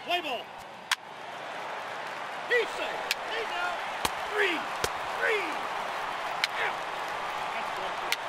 Play ball. He's safe. He's out. 3. Out. That's 1 2.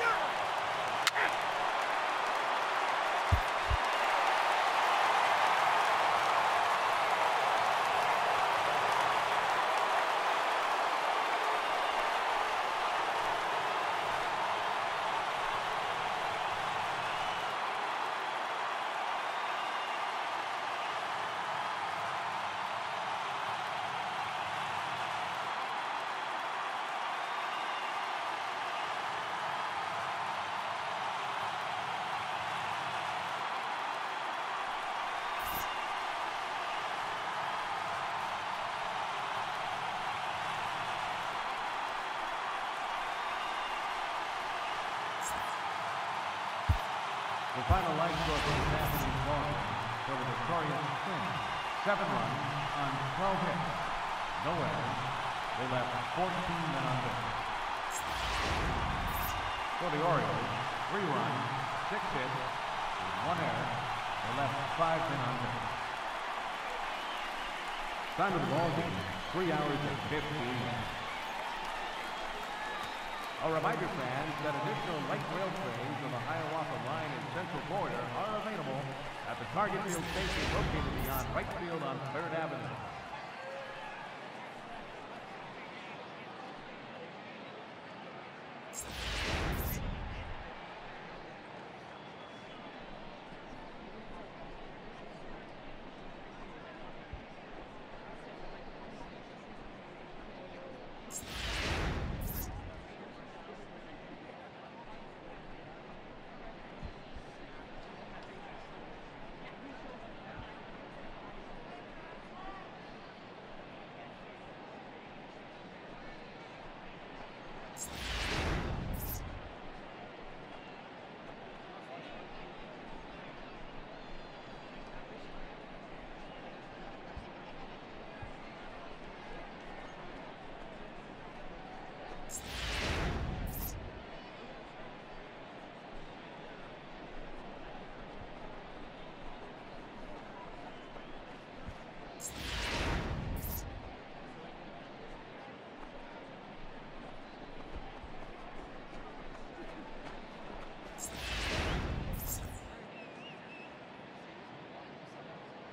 The final line score for this afternoon's ball game for the victorious Twins. 7 runs on 12 hits. No errors. They left 14 men on base. For the Orioles, 3 runs, 6 hits, with 1 error. They left 5 men on base. Time of the ball game, 3 hours and 15 minutes. A reminder, fans, that additional light rail trains on the Hiawatha Line and Central Corridor are available at the Target Field station located beyond Wright Field on 3rd Avenue.